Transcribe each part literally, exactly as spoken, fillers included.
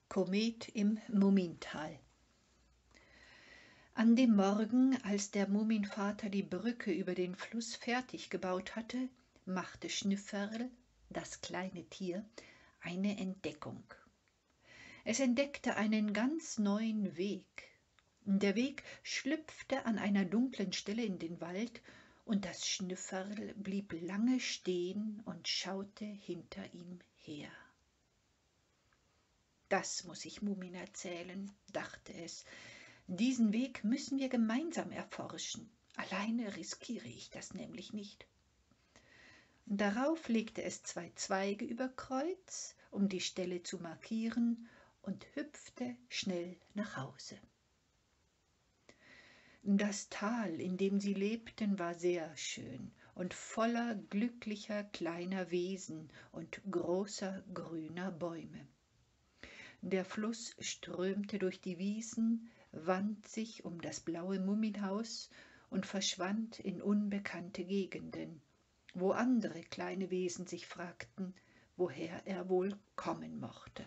Komet im Mumintal. An dem Morgen, als der Muminvater die Brücke über den Fluss fertig gebaut hatte, machte Schnüfferl, das kleine Tier, eine Entdeckung. Es entdeckte einen ganz neuen Weg. Der Weg schlüpfte an einer dunklen Stelle in den Wald, und das Schnüfferl blieb lange stehen und schaute hinter ihm her. Das muss ich Mumin erzählen, dachte es. Diesen Weg müssen wir gemeinsam erforschen. Alleine riskiere ich das nämlich nicht. Darauf legte es zwei Zweige über Kreuz, um die Stelle zu markieren, und hüpfte schnell nach Hause. Das Tal, in dem sie lebten, war sehr schön und voller glücklicher kleiner Wesen und großer grüner Bäume. Der Fluss strömte durch die Wiesen, wand sich um das blaue Muminhaus und verschwand in unbekannte Gegenden, wo andere kleine Wesen sich fragten, woher er wohl kommen mochte.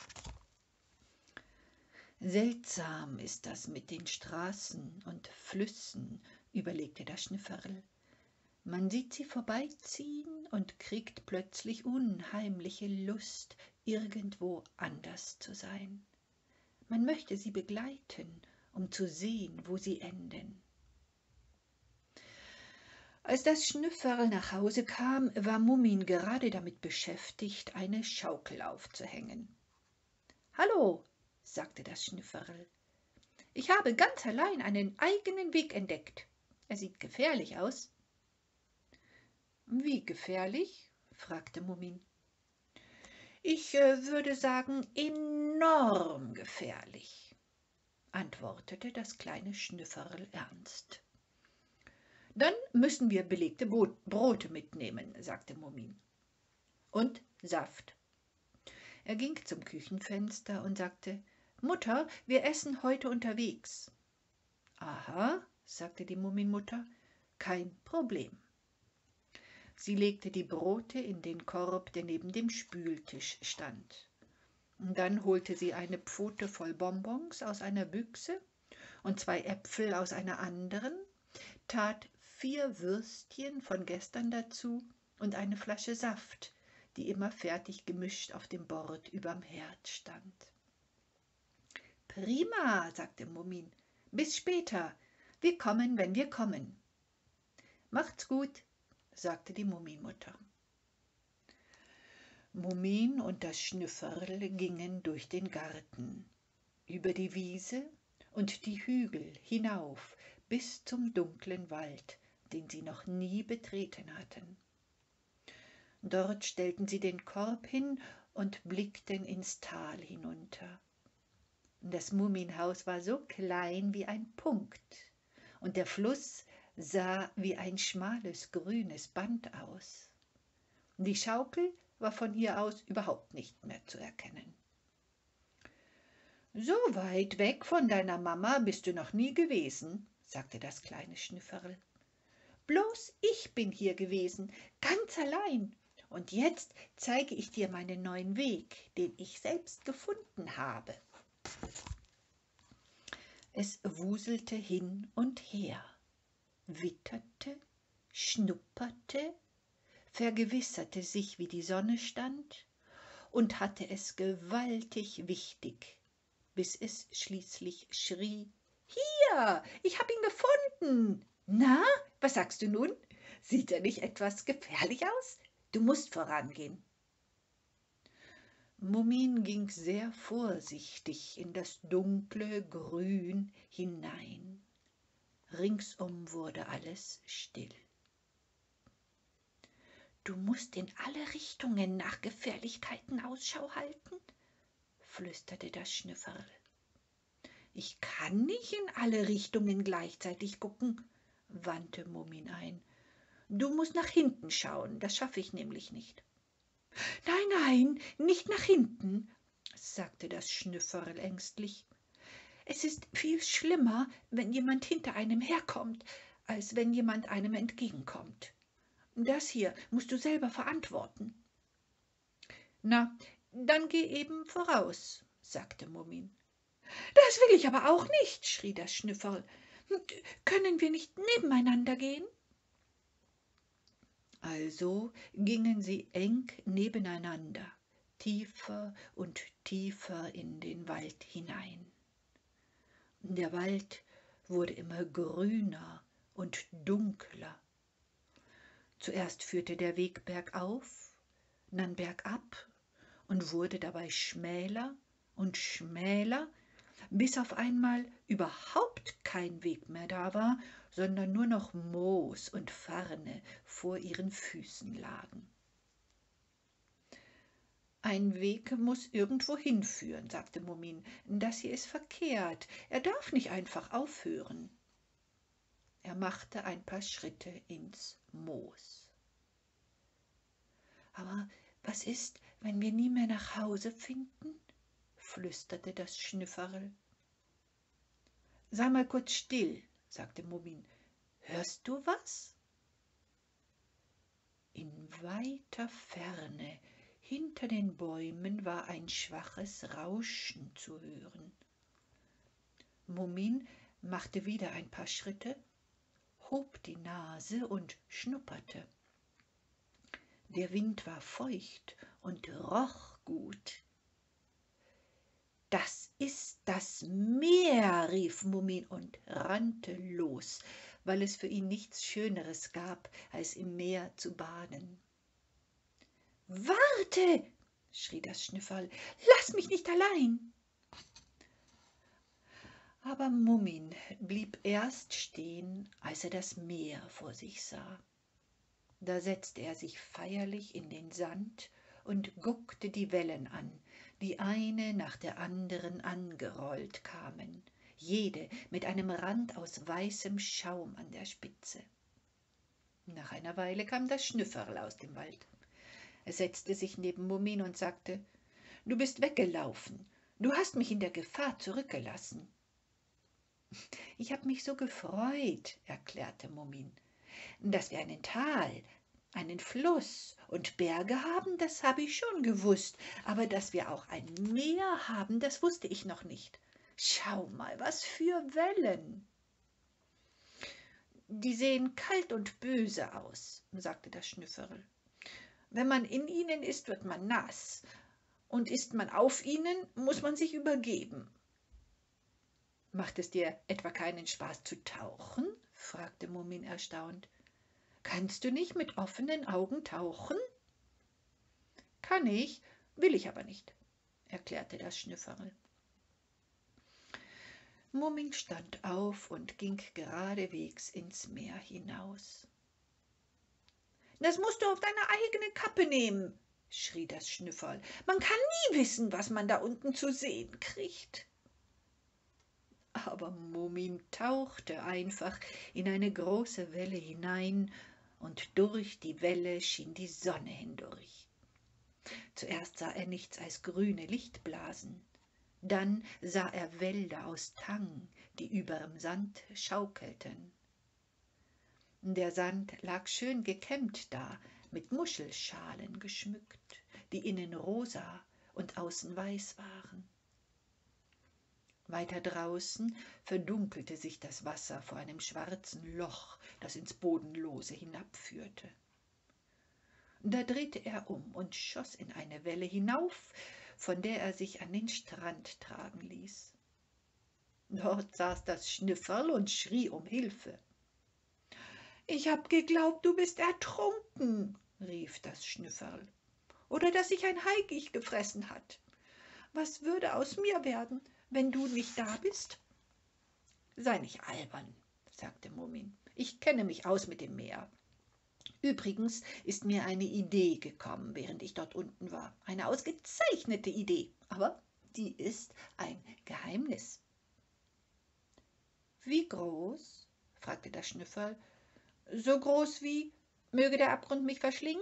Seltsam ist das mit den Straßen und Flüssen, überlegte das Schnüfferl. Man sieht sie vorbeiziehen und kriegt plötzlich unheimliche Lust, irgendwo anders zu sein. Man möchte sie begleiten, um zu sehen, wo sie enden. Als das Schnüfferl nach Hause kam, war Mumin gerade damit beschäftigt, eine Schaukel aufzuhängen. »Hallo«, sagte das Schnüfferl, »ich habe ganz allein einen eigenen Weg entdeckt. Er sieht gefährlich aus.« »Wie gefährlich?« fragte Mumin. »Ich äh, würde sagen, enorm gefährlich«, antwortete das kleine Schnüfferl ernst. »Dann müssen wir belegte Brote mitnehmen«, sagte Mumin. »Und Saft.« Er ging zum Küchenfenster und sagte, »Mutter, wir essen heute unterwegs.« »Aha«, sagte die Muminmutter, »kein Problem.« Sie legte die Brote in den Korb, der neben dem Spültisch stand. Dann holte sie eine Pfote voll Bonbons aus einer Büchse und zwei Äpfel aus einer anderen, tat vier Würstchen von gestern dazu und eine Flasche Saft, die immer fertig gemischt auf dem Bord überm Herd stand. »Prima«, sagte Mumin, »bis später. Wir kommen, wenn wir kommen.« »Macht's gut«, sagte die Muminmutter. Mumin und das Schnüfferl gingen durch den Garten, über die Wiese und die Hügel hinauf bis zum dunklen Wald, den sie noch nie betreten hatten. Dort stellten sie den Korb hin und blickten ins Tal hinunter. Das Muminhaus war so klein wie ein Punkt, und der Fluss sah wie ein schmales grünes Band aus. Die Schaukel war von hier aus überhaupt nicht mehr zu erkennen. »So weit weg von deiner Mama bist du noch nie gewesen«, sagte das kleine Schnüfferl. »Bloß ich bin hier gewesen, ganz allein, und jetzt zeige ich dir meinen neuen Weg, den ich selbst gefunden habe.« Es wuselte hin und her, witterte, schnupperte, vergewisserte sich, wie die Sonne stand, und hatte es gewaltig wichtig, bis es schließlich schrie, »Hier, ich hab ihn gefunden! Na, was sagst du nun? Sieht er nicht etwas gefährlich aus? Du musst vorangehen.« Mumin ging sehr vorsichtig in das dunkle Grün hinein. Ringsum wurde alles still. »Du musst in alle Richtungen nach Gefährlichkeiten Ausschau halten«, flüsterte das Schnüfferl. »Ich kann nicht in alle Richtungen gleichzeitig gucken«, wandte Mumin ein. »Du musst nach hinten schauen, das schaffe ich nämlich nicht.« »Nein, nein, nicht nach hinten«, sagte das Schnüfferl ängstlich. »Es ist viel schlimmer, wenn jemand hinter einem herkommt, als wenn jemand einem entgegenkommt. Das hier musst du selber verantworten.« »Na, dann geh eben voraus«, sagte Mumin. »Das will ich aber auch nicht«, schrie das Schnüfferl. »Können wir nicht nebeneinander gehen?« Also gingen sie eng nebeneinander, tiefer und tiefer in den Wald hinein. Der Wald wurde immer grüner und dunkler. Zuerst führte der Weg bergauf, dann bergab und wurde dabei schmäler und schmäler, bis auf einmal überhaupt kein Weg mehr da war, sondern nur noch Moos und Farne vor ihren Füßen lagen. »Ein Weg muß irgendwo hinführen«, sagte Mumin. »Das hier ist verkehrt. Er darf nicht einfach aufhören.« Er machte ein paar Schritte ins Moos. »Aber was ist, wenn wir nie mehr nach Hause finden?«, flüsterte das Schnüfferl. »Sei mal kurz still«, sagte Mumin. »Hörst du was?« In weiter Ferne, hinter den Bäumen, war ein schwaches Rauschen zu hören. Mumin machte wieder ein paar Schritte, hob die Nase und schnupperte. Der Wind war feucht und roch gut. »Das ist das Meer«, rief Mumin und rannte los, weil es für ihn nichts Schöneres gab, als im Meer zu baden. »Warte«, schrie das Schnüfferl, »lass mich nicht allein!« Aber Mumin blieb erst stehen, als er das Meer vor sich sah. Da setzte er sich feierlich in den Sand und guckte die Wellen an, die eine nach der anderen angerollt kamen, jede mit einem Rand aus weißem Schaum an der Spitze. Nach einer Weile kam das Schnüfferl aus dem Wald. Es setzte sich neben Mumin und sagte: »Du bist weggelaufen. Du hast mich in der Gefahr zurückgelassen.« »Ich habe mich so gefreut«, erklärte Mumin. »Dass wir einen Tal, einen Fluss und Berge haben, das habe ich schon gewusst, aber dass wir auch ein Meer haben, das wusste ich noch nicht. Schau mal, was für Wellen!« »Die sehen kalt und böse aus«, sagte das Schnüfferl. »Wenn man in ihnen ist, wird man nass, und ist man auf ihnen, muss man sich übergeben.« »Macht es dir etwa keinen Spaß zu tauchen?«, fragte Mumin erstaunt. »Kannst du nicht mit offenen Augen tauchen?« »Kann ich, will ich aber nicht«, erklärte das Schnüfferl. Mumin stand auf und ging geradewegs ins Meer hinaus. »Das musst du auf deine eigene Kappe nehmen«, schrie das Schnüfferl. »Man kann nie wissen, was man da unten zu sehen kriegt.« Aber Mumin tauchte einfach in eine große Welle hinein, und durch die Welle schien die Sonne hindurch. Zuerst sah er nichts als grüne Lichtblasen, dann sah er Wälder aus Tang, die überm Sand schaukelten. Der Sand lag schön gekämmt da, mit Muschelschalen geschmückt, die innen rosa und außen weiß waren. Weiter draußen verdunkelte sich das Wasser vor einem schwarzen Loch, das ins Bodenlose hinabführte. Da drehte er um und schoss in eine Welle hinauf, von der er sich an den Strand tragen ließ. Dort saß das Schnüfferl und schrie um Hilfe. »Ich hab geglaubt, du bist ertrunken«, rief das Schnüfferl, »oder dass sich ein Haigich gefressen hat. Was würde aus mir werden, wenn du nicht da bist?« »Sei nicht albern«, sagte Mumin. »Ich kenne mich aus mit dem Meer. Übrigens ist mir eine Idee gekommen, während ich dort unten war. Eine ausgezeichnete Idee, aber die ist ein Geheimnis.« »Wie groß?«, fragte das Schnüfferl. »So groß wie, möge der Abgrund mich verschlingen?«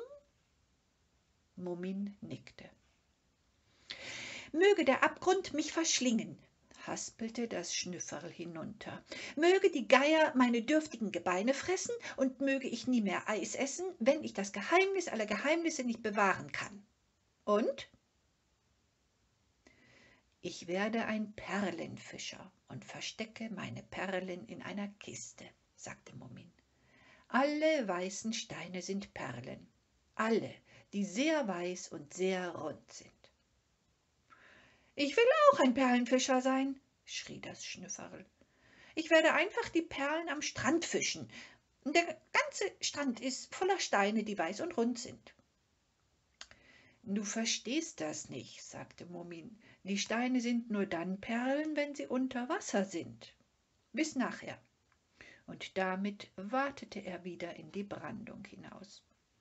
Mumin nickte. »Möge der Abgrund mich verschlingen«, haspelte das Schnüfferl hinunter. »Möge die Geier meine dürftigen Gebeine fressen und möge ich nie mehr Eis essen, wenn ich das Geheimnis aller Geheimnisse nicht bewahren kann. Und?« Ich werde ein Perlenfischer und verstecke meine Perlen in einer Kiste, sagte Mumin. Alle weißen Steine sind Perlen, alle, die sehr weiß und sehr rund sind. Ich will auch ein Perlenfischer sein, schrie das Schnüfferl. Ich werde einfach die Perlen am Strand fischen. Der ganze Strand ist voller Steine, die weiß und rund sind. Du verstehst das nicht, sagte Mumin. Die Steine sind nur dann Perlen, wenn sie unter Wasser sind. Bis nachher. Und damit watete er wieder in die Brandung hinaus.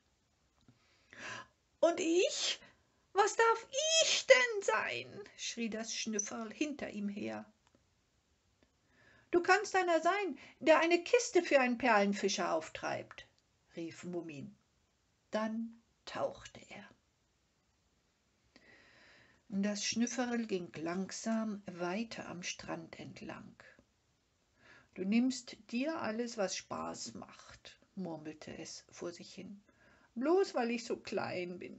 Und ich? Was darf ich denn sein? Schrie das Schnüfferl hinter ihm her. Du kannst einer sein, der eine Kiste für einen Perlenfischer auftreibt, rief Mumin. Dann tauchte er. Das Schnüfferl ging langsam weiter am Strand entlang. Du nimmst dir alles, was Spaß macht, murmelte es vor sich hin, bloß weil ich so klein bin.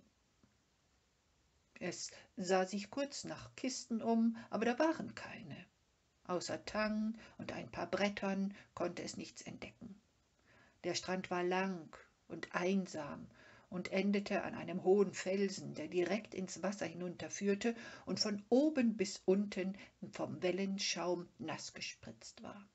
Es sah sich kurz nach Kisten um, aber da waren keine. Außer Tang und ein paar Brettern konnte es nichts entdecken. Der Strand war lang und einsam und endete an einem hohen Felsen, der direkt ins Wasser hinunterführte und von oben bis unten vom Wellenschaum nass gespritzt war.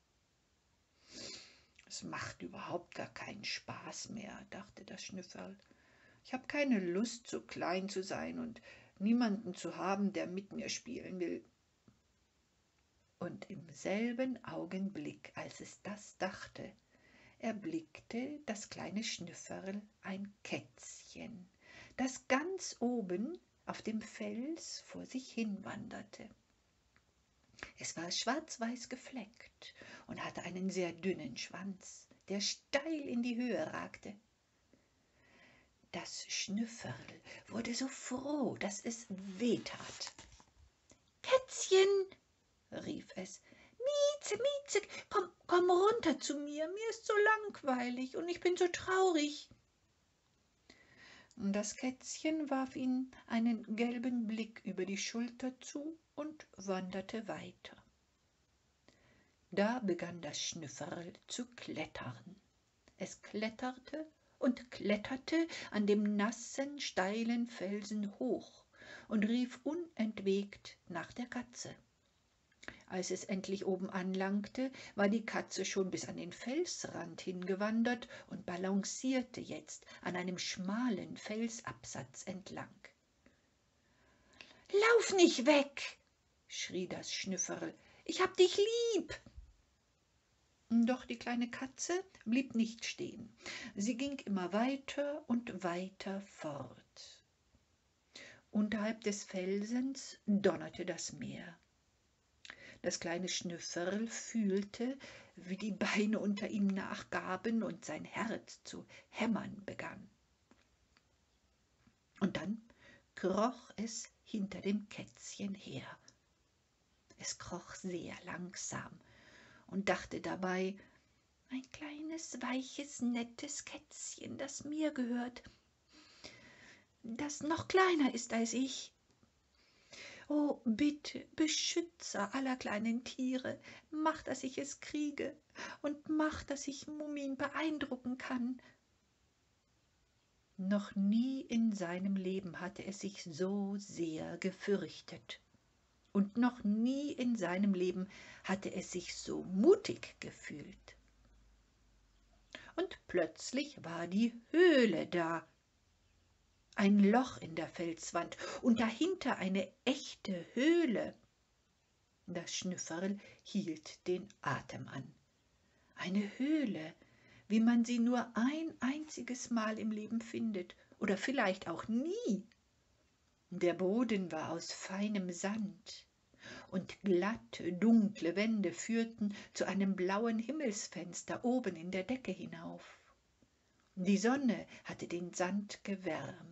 Es macht überhaupt gar keinen Spaß mehr, dachte das Schnüfferl. Ich habe keine Lust, so klein zu sein und niemanden zu haben, der mit mir spielen will. Und im selben Augenblick, als es das dachte, erblickte das kleine Schnüfferl ein Kätzchen, das ganz oben auf dem Fels vor sich hin wanderte. Es war schwarz-weiß gefleckt und hatte einen sehr dünnen Schwanz, der steil in die Höhe ragte. Das Schnüfferl wurde so froh, dass es weh tat. »Kätzchen«, rief es, »Mieze, Mieze, komm, komm runter zu mir, mir ist so langweilig und ich bin so traurig.« Das Kätzchen warf ihm einen gelben Blick über die Schulter zu und wanderte weiter. Da begann das Schnüfferl zu klettern. Es kletterte und kletterte an dem nassen, steilen Felsen hoch und rief unentwegt nach der Katze. Als es endlich oben anlangte, war die Katze schon bis an den Felsrand hingewandert und balancierte jetzt an einem schmalen Felsabsatz entlang. »Lauf nicht weg«, schrie das Schnüfferl, »ich hab dich lieb!« Doch die kleine Katze blieb nicht stehen. Sie ging immer weiter und weiter fort. Unterhalb des Felsens donnerte das Meer. Das kleine Schnüfferl fühlte, wie die Beine unter ihm nachgaben und sein Herz zu hämmern begann. Und dann kroch es hinter dem Kätzchen her. Es kroch sehr langsam und dachte dabei, ein kleines, weiches, nettes Kätzchen, das mir gehört, das noch kleiner ist als ich. Oh, bitte, Beschützer aller kleinen Tiere, mach, dass ich es kriege und mach, dass ich Mumin beeindrucken kann. Noch nie in seinem Leben hatte es sich so sehr gefürchtet. Und noch nie in seinem Leben hatte es sich so mutig gefühlt. Und plötzlich war die Höhle da. Ein Loch in der Felswand und dahinter eine echte Höhle. Das Schnüfferl hielt den Atem an. Eine Höhle, wie man sie nur ein einziges Mal im Leben findet oder vielleicht auch nie. Der Boden war aus feinem Sand und glatte, dunkle Wände führten zu einem blauen Himmelsfenster oben in der Decke hinauf. Die Sonne hatte den Sand gewärmt.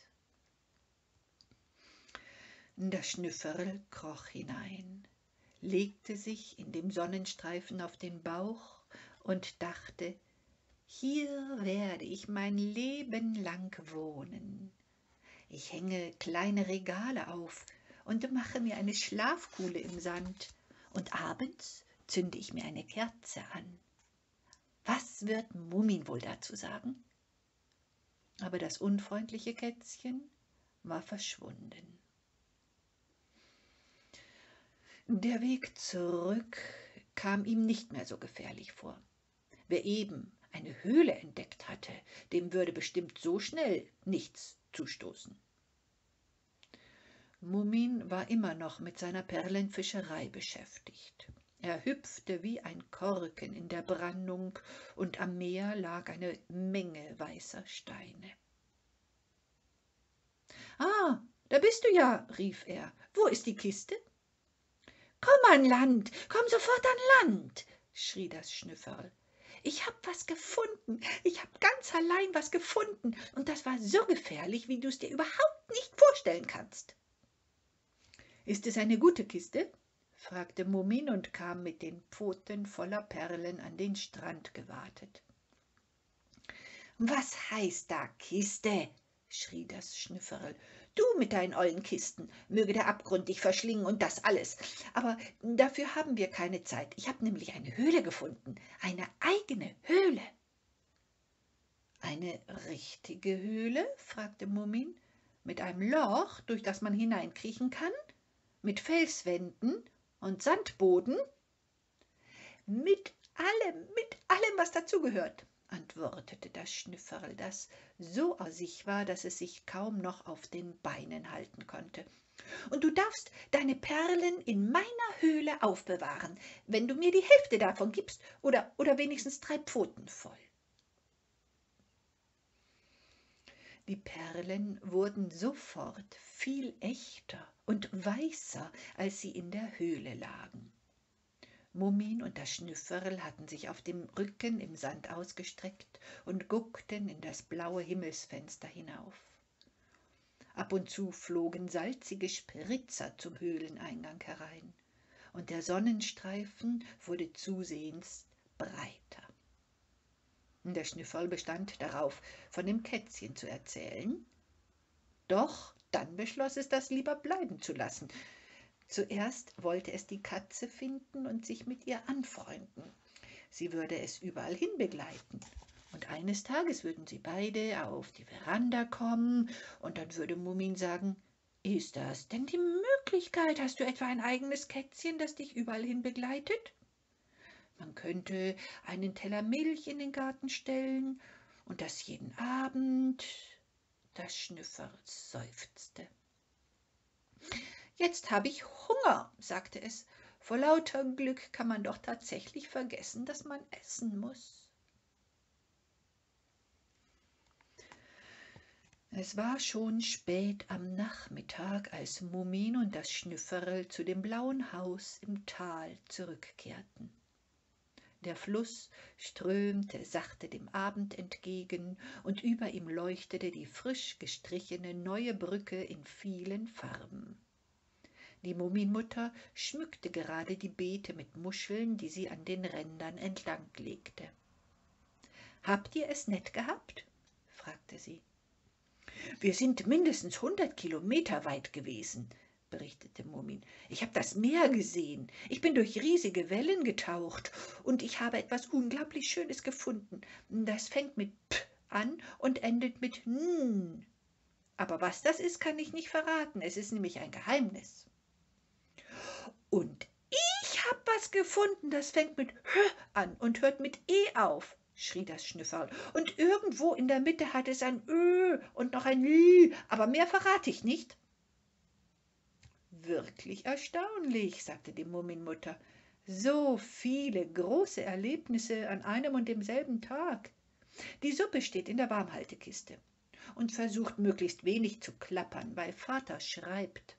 Das Schnüfferl kroch hinein, legte sich in dem Sonnenstreifen auf den Bauch und dachte, hier werde ich mein Leben lang wohnen. Ich hänge kleine Regale auf und mache mir eine Schlafkuhle im Sand. Und abends zünde ich mir eine Kerze an. Was wird Mumin wohl dazu sagen? Aber das unfreundliche Kätzchen war verschwunden. Der Weg zurück kam ihm nicht mehr so gefährlich vor. Wer eben eine Höhle entdeckt hatte, dem würde bestimmt so schnell nichts zustoßen. Mumin war immer noch mit seiner Perlenfischerei beschäftigt. Er hüpfte wie ein Korken in der Brandung, und am Meer lag eine Menge weißer Steine. »Ah, da bist du ja«, rief er. »Wo ist die Kiste?« »Komm an Land, komm sofort an Land«, schrie das Schnüfferl. »Ich hab was gefunden, ich hab ganz allein was gefunden, und das war so gefährlich, wie du es dir überhaupt nicht vorstellen kannst.« »Ist es eine gute Kiste?« fragte Mumin und kam mit den Pfoten voller Perlen an den Strand gewatet. »Was heißt da Kiste?« schrie das Schnüfferl. »Du mit deinen ollen Kisten, möge der Abgrund dich verschlingen und das alles. Aber dafür haben wir keine Zeit. Ich habe nämlich eine Höhle gefunden, eine eigene Höhle.« »Eine richtige Höhle?« fragte Mumin. »Mit einem Loch, durch das man hineinkriechen kann? Mit Felswänden und Sandboden?« »Mit allem, mit allem, was dazugehört«, antwortete das Schnüfferl, das so aus sich war, dass es sich kaum noch auf den Beinen halten konnte. »Und du darfst deine Perlen in meiner Höhle aufbewahren, wenn du mir die Hälfte davon gibst, oder, oder wenigstens drei Pfoten voll.« Die Perlen wurden sofort viel echter und weißer, als sie in der Höhle lagen. Mumin und das Schnüfferl hatten sich auf dem Rücken im Sand ausgestreckt und guckten in das blaue Himmelsfenster hinauf. Ab und zu flogen salzige Spritzer zum Höhleneingang herein, und der Sonnenstreifen wurde zusehends breiter. Der Schnüfferl bestand darauf, von dem Kätzchen zu erzählen, doch dann beschloss es, das lieber bleiben zu lassen. Zuerst wollte es die Katze finden und sich mit ihr anfreunden. Sie würde es überall hin begleiten. Und eines Tages würden sie beide auf die Veranda kommen, und dann würde Mumin sagen: »Ist das denn die Möglichkeit? Hast du etwa ein eigenes Kätzchen, das dich überall hin begleitet?« Man könnte einen Teller Milch in den Garten stellen, und das jeden Abend. Das Schnüfferl seufzte. »Jetzt habe ich Hunger«, sagte es. »Vor lauter Glück kann man doch tatsächlich vergessen, dass man essen muss.« Es war schon spät am Nachmittag, als Mumin und das Schnüfferl zu dem blauen Haus im Tal zurückkehrten. Der Fluss strömte sachte dem Abend entgegen, und über ihm leuchtete die frisch gestrichene neue Brücke in vielen Farben. Die Muminmutter schmückte gerade die Beete mit Muscheln, die sie an den Rändern entlang legte. »Habt ihr es nett gehabt?« fragte sie. »Wir sind mindestens hundert Kilometer weit gewesen«, berichtete Mumin. »Ich habe das Meer gesehen, ich bin durch riesige Wellen getaucht, und ich habe etwas unglaublich Schönes gefunden. Das fängt mit P an und endet mit N. Aber was das ist, kann ich nicht verraten, es ist nämlich ein Geheimnis.« »Und ich habe was gefunden, das fängt mit H an und hört mit E auf«, schrie das Schnüfferl. »Und irgendwo in der Mitte hat es ein Ö und noch ein L, aber mehr verrate ich nicht.« »Wirklich erstaunlich«, sagte die Muminmutter. »So viele große Erlebnisse an einem und demselben Tag. Die Suppe steht in der Warmhaltekiste und versucht möglichst wenig zu klappern, weil Vater schreibt.«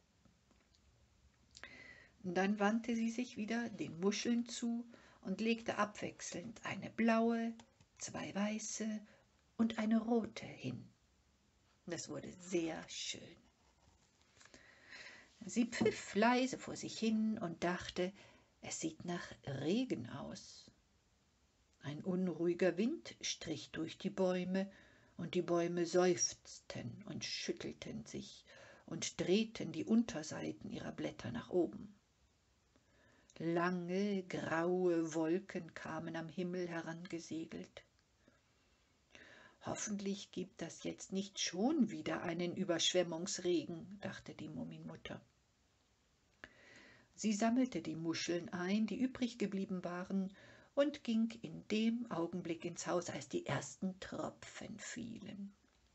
Dann wandte sie sich wieder den Muscheln zu und legte abwechselnd eine blaue, zwei weiße und eine rote hin. Das wurde sehr schön. Sie pfiff leise vor sich hin und dachte, es sieht nach Regen aus. Ein unruhiger Wind strich durch die Bäume, und die Bäume seufzten und schüttelten sich, und drehten die Unterseiten ihrer Blätter nach oben. Lange, graue Wolken kamen am Himmel herangesegelt. »Hoffentlich gibt das jetzt nicht schon wieder einen Überschwemmungsregen«, dachte die Mumienmutter. Sie sammelte die Muscheln ein, die übrig geblieben waren, und ging in dem Augenblick ins Haus, als die ersten Tropfen fielen.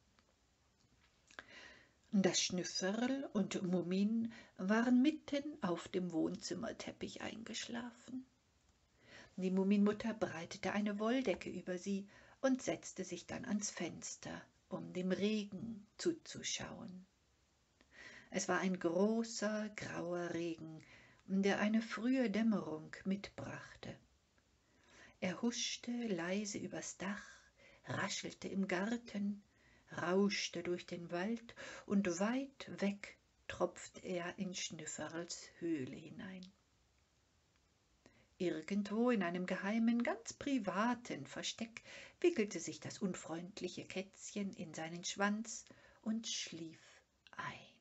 Das Schnüfferl und Mumin waren mitten auf dem Wohnzimmerteppich eingeschlafen. Die Mumienmutter breitete eine Wolldecke über sie und setzte sich dann ans Fenster, um dem Regen zuzuschauen. Es war ein großer, grauer Regen, der eine frühe Dämmerung mitbrachte. Er huschte leise übers Dach, raschelte im Garten, rauschte durch den Wald, und weit weg tropfte er in Schnüfferls Höhle hinein. Irgendwo in einem geheimen, ganz privaten Versteck wickelte sich das unfreundliche Kätzchen in seinen Schwanz und schlief ein.